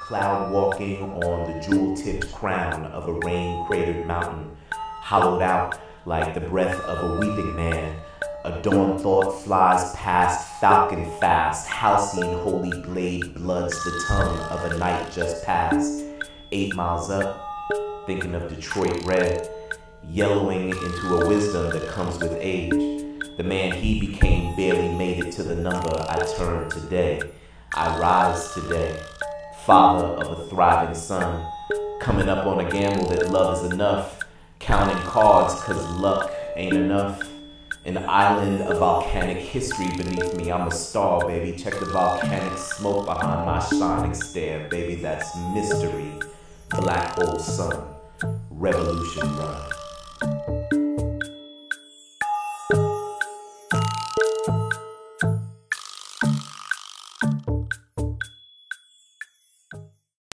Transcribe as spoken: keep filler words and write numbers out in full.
cloud walking on the jewel-tipped crown of a rain-cratered mountain, hollowed out like the breath of a weeping man. A dawn thought flies past falcon fast, halcyon holy blade bloods the tongue of a night just past. Eight miles up, thinking of Detroit red, yellowing into a wisdom that comes with age. The man he became barely made it to the number I turned today. I rise today, father of a thriving son, coming up on a gamble that love is enough, counting cards cause luck ain't enough. An island of volcanic history beneath me, I'm a star, baby. Check the volcanic smoke behind my shining stare, baby, that's mystery. Black hole sun, revolution run.